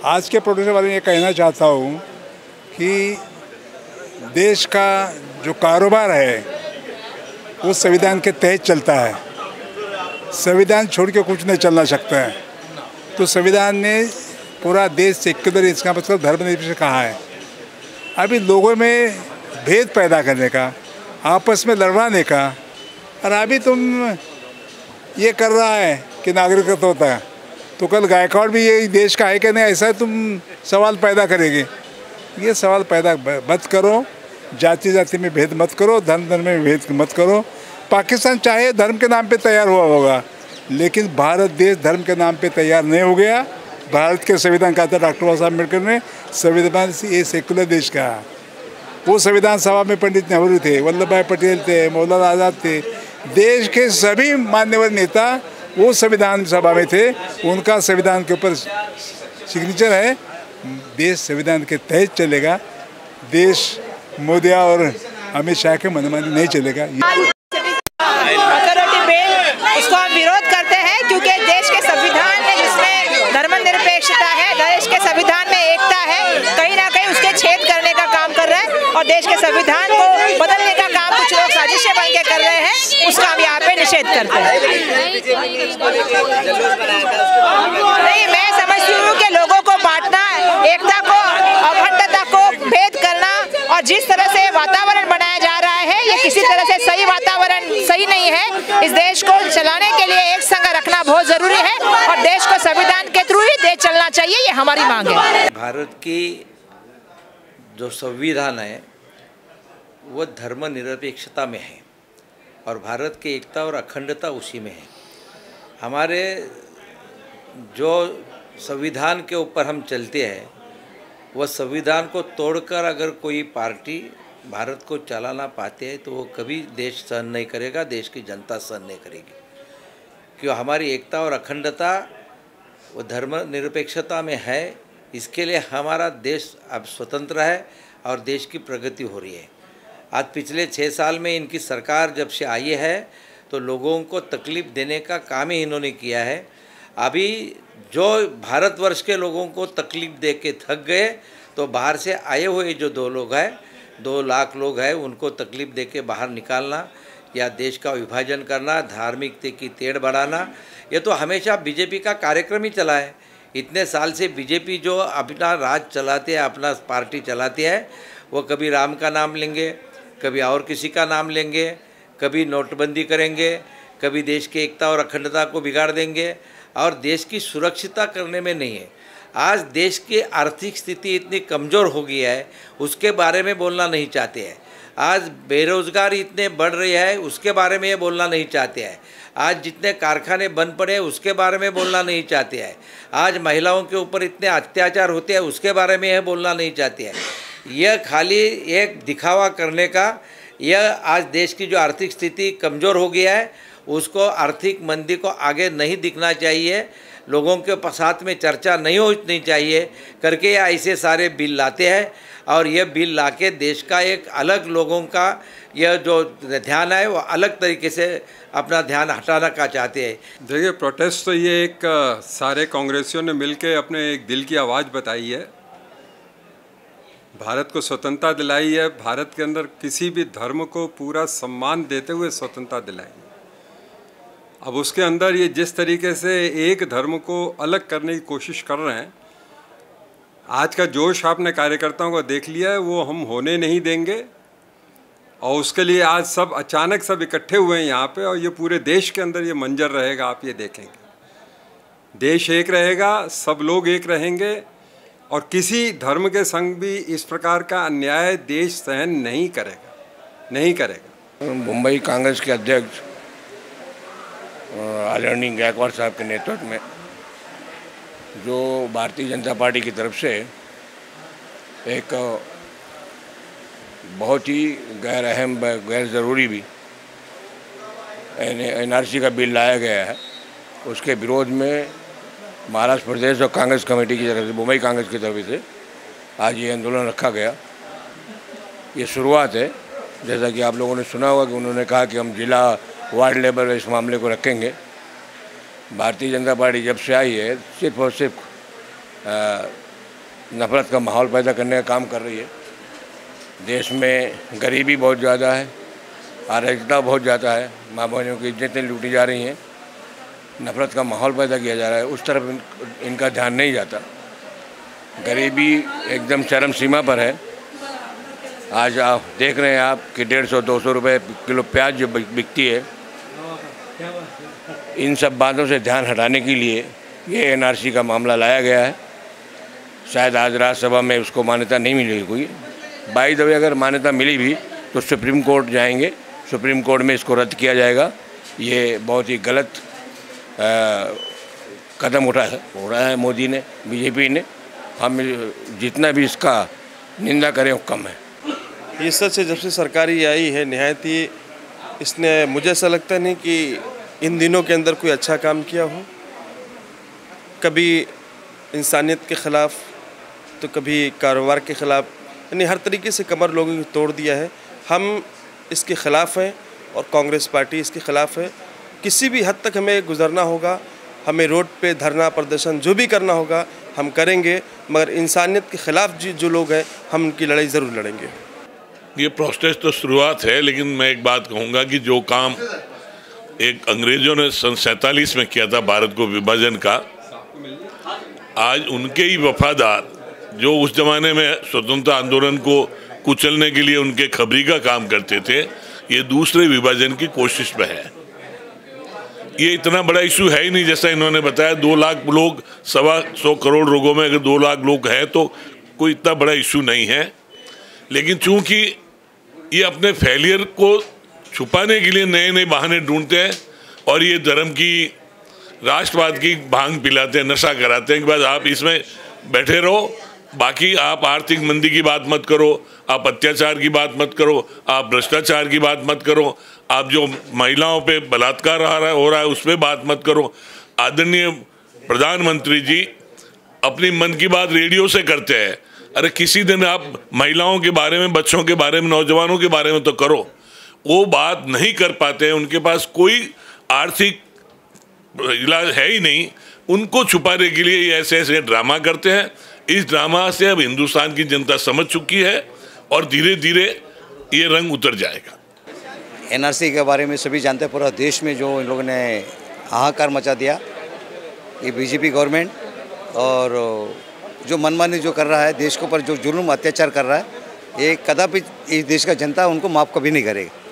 आज के प्रोड्यूसर वाले ये कहना चाहता हूँ कि देश का जो कारोबार है वो संविधान के तहत चलता है। संविधान छोड़ के कुछ नहीं चलना सकता है। तो संविधान ने पूरा देश सेक्युलर, इसका मतलब धर्मनिरपेक्ष कहा है। अभी लोगों में भेद पैदा करने का, आपस में लड़वाने का, और अभी तुम ये कर रहा है कि नागरिकत्व होता है, तो कल गायकवाड़ भी ये देश का है कि नहीं, ऐसा तुम सवाल पैदा करेंगे। ये सवाल पैदा मत करो, जाति जाति में भेद मत करो, धर्म धर्म में भेद मत करो। पाकिस्तान चाहे धर्म के नाम पे तैयार हुआ होगा, लेकिन भारत देश धर्म के नाम पे तैयार नहीं हो गया। भारत के संविधान कहा था डॉक्टर बाबा साहब अम्बेडकर ने, संविधान ये सेकुलर देश का। वो संविधान सभा में पंडित नेहरू थे, वल्लभ भाई पटेल थे, मौलाना आज़ाद थे, देश के सभी मान्यवर नेता वो संविधान सभा में थे। उनका संविधान के ऊपर सिग्नेचर है। देश संविधान के तहत चलेगा। देश मोदी और अमित शाह के मनमानी नहीं चलेगा। अथॉरिटी बिल उसको हम विरोध करते हैं, क्योंकि देश के संविधान में जिसमें धर्मनिरपेक्षता है, देश के संविधान में एकता है, कहीं ना कहीं उसके छेद करने का काम कर रहा है और देश के संविधान को बदलने का काम कुछ लोग साजिशें बन के कर रहे हैं। उसका हम यहाँ पे निषेध करते हैं। नहीं, मैं समझती हूँ कि लोगों को बांटना, एकता को, अखंडता को भेद करना और जिस तरह से वातावरण बनाया जा रहा है, ये किसी तरह से सही वातावरण सही नहीं है। इस देश को चलाने के लिए एक संग रखना बहुत जरूरी है और देश को संविधान के थ्रू ही देश चलना चाहिए, ये हमारी मांग है। भारत की जो संविधान है वो धर्मनिरपेक्षता में है और भारत की एकता और अखंडता उसी में है। हमारे जो संविधान के ऊपर हम चलते हैं, वह संविधान को तोड़कर अगर कोई पार्टी भारत को चलाना पाते हैं तो वो कभी देश सहन नहीं करेगा, देश की जनता सहन नहीं करेगी। क्यों? हमारी एकता और अखंडता वो धर्मनिरपेक्षता में है। इसके लिए हमारा देश अब स्वतंत्र है और देश की प्रगति हो रही है। आज पिछले 6 साल में इनकी सरकार जब से आई है तो लोगों को तकलीफ़ देने का काम ही इन्होंने किया है। अभी जो भारतवर्ष के लोगों को तकलीफ़ दे के थक गए, तो बाहर से आए हुए जो 2 लोग हैं, 2 लाख लोग हैं, उनको तकलीफ़ दे के बाहर निकालना या देश का विभाजन करना, धार्मिकता की तेड़ बढ़ाना, ये तो हमेशा बीजेपी का कार्यक्रम ही चला है। इतने साल से बीजेपी जो अपना राज चलाते हैं, अपना पार्टी चलाती है, वो कभी राम का नाम लेंगे, कभी और किसी का नाम लेंगे, कभी नोटबंदी करेंगे, कभी देश की एकता और अखंडता को बिगाड़ देंगे और देश की सुरक्षिता करने में नहीं है। आज देश की आर्थिक स्थिति इतनी कमज़ोर हो गई है, उसके बारे में बोलना नहीं चाहते हैं। आज बेरोज़गारी इतने बढ़ रही है, उसके बारे में ये बोलना नहीं चाहते हैं। आज जितने कारखाने बंद पड़े उसके बारे में बोलना नहीं चाहते हैं। आज महिलाओं के ऊपर इतने अत्याचार होते हैं उसके बारे में यह बोलना नहीं चाहते हैं। यह खाली एक दिखावा करने का, यह आज देश की जो आर्थिक स्थिति कमज़ोर हो गया है उसको, आर्थिक मंदी को आगे नहीं दिखना चाहिए, लोगों के साथ में चर्चा नहीं होनी चाहिए करके यह ऐसे सारे बिल लाते हैं और यह बिल लाके देश का एक अलग, लोगों का यह जो ध्यान है वो अलग तरीके से अपना ध्यान हटाना का चाहते हैं। देखिए, प्रोटेस्ट तो ये एक सारे कांग्रेसियों ने मिलके अपने एक दिल की आवाज़ बताई है, भारत को स्वतंत्रता दिलाई है, भारत के अंदर किसी भी धर्म को पूरा सम्मान देते हुए स्वतंत्रता दिलाई। अब उसके अंदर ये जिस तरीके से एक धर्म को अलग करने की कोशिश कर रहे हैं, आज का जोश आपने कार्यकर्ताओं को देख लिया है, वो हम होने नहीं देंगे। और उसके लिए आज सब अचानक सब इकट्ठे हुए हैं यहाँ पे, और ये पूरे देश के अंदर ये मंजर रहेगा, आप ये देखेंगे। देश एक रहेगा, सब लोग एक रहेंगे और किसी धर्म के संग भी इस प्रकार का अन्याय देश सहन नहीं करेगा, नहीं करेगा। मुंबई कांग्रेस के अध्यक्ष आदरणीय गायकवाड़ साहब के नेतृत्व में जो भारतीय जनता पार्टी की तरफ से एक बहुत ही गैर अहम, गैर ज़रूरी भी NRC का बिल लाया गया है, उसके विरोध में महाराष्ट्र प्रदेश और कांग्रेस कमेटी की तरफ से, मुंबई कांग्रेस की तरफ से आज ये आंदोलन रखा गया। ये शुरुआत है, जैसा कि आप लोगों ने सुना होगा कि उन्होंने कहा कि हम जिला वार्ड लेवल पर इस मामले को रखेंगे। भारतीय जनता पार्टी जब से आई है, सिर्फ और सिर्फ नफरत का माहौल पैदा करने का काम कर रही है। देश में गरीबी बहुत ज़्यादा है, अराजकता बहुत ज़्यादा है, माँ बहनों की इज्जतें लूटी जा रही हैं, नफरत का माहौल पैदा किया जा रहा है, उस तरफ इनका ध्यान नहीं जाता। गरीबी एकदम चरम सीमा पर है। आज आप देख रहे हैं आप कि 150-200 रुपये किलो प्याज जो बिकती है। इन सब बातों से ध्यान हटाने के लिए ये एनआरसी का मामला लाया गया है। शायद आज राज्यसभा में उसको मान्यता नहीं मिलेगी कोई। बाई द वे अगर मान्यता मिली भी तो सुप्रीम कोर्ट जाएंगे, सुप्रीम कोर्ट में इसको रद्द किया जाएगा। ये बहुत ही गलत कदम हो रहा है मोदी ने, बीजेपी ने। हम जितना भी इसका निंदा करें वो कम है। ये सच है, जब से सरकार ये आई है निहायत ही इसने, मुझे ऐसा लगता नहीं कि इन दिनों के अंदर कोई अच्छा काम किया हो। कभी इंसानियत के ख़िलाफ़ तो कभी कारोबार के ख़िलाफ़, यानी हर तरीके से कमर लोगों की तोड़ दिया है। हम इसके ख़िलाफ़ हैं और कांग्रेस पार्टी इसके ख़िलाफ़ है। किसी भी हद तक हमें गुजरना होगा, हमें रोड पे धरना प्रदर्शन जो भी करना होगा हम करेंगे, मगर इंसानियत के ख़िलाफ़ जो लोग हैं हम उनकी लड़ाई ज़रूर लड़ेंगे। ये प्रोसेस तो शुरुआत है, लेकिन मैं एक बात कहूँगा कि जो काम एक अंग्रेज़ों ने सन 47 में किया था भारत को विभाजन का, आज उनके ही वफादार जो उस ज़माने में स्वतंत्रता आंदोलन को कुचलने के लिए उनके खबरी का काम करते थे, ये दूसरे विभाजन की कोशिश में है। ये इतना बड़ा इशू है ही नहीं, जैसा इन्होंने बताया 2 लाख लोग 125 करोड़ लोगों में अगर 2 लाख लोग हैं तो कोई इतना बड़ा इशू नहीं है। लेकिन चूंकि ये अपने फेलियर को छुपाने के लिए नए नए बहाने ढूंढते हैं और ये धर्म की, राष्ट्रवाद की भांग पिलाते हैं, नशा कराते हैं कि बस आप इसमें बैठे रहो, बाकी आप आर्थिक मंदी की बात मत करो, आप अत्याचार की बात मत करो, आप भ्रष्टाचार की बात मत करो, आप जो महिलाओं पे बलात्कार हो रहा है उस पर बात मत करो। आदरणीय प्रधानमंत्री जी अपनी मन की बात रेडियो से करते हैं। अरे किसी दिन आप महिलाओं के बारे में, बच्चों के बारे में, नौजवानों के बारे में तो करो। वो बात नहीं कर पाते हैं, उनके पास कोई आर्थिक इलाज है ही नहीं। उनको छुपाने के लिए ये ऐसे ऐसे ड्रामा करते हैं। इस ड्रामा से अब हिंदुस्तान की जनता समझ चुकी है और धीरे धीरे ये रंग उतर जाएगा। एनआरसी के बारे में सभी जानते हैं, पूरा देश में जो इन लोगों ने हाहाकार मचा दिया, ये बीजेपी गवर्नमेंट, और जो मनमानी जो कर रहा है, देश के ऊपर जो जुल्म अत्याचार कर रहा है, ये कदापि इस देश का जनता उनको माफ़ कभी नहीं करेगा।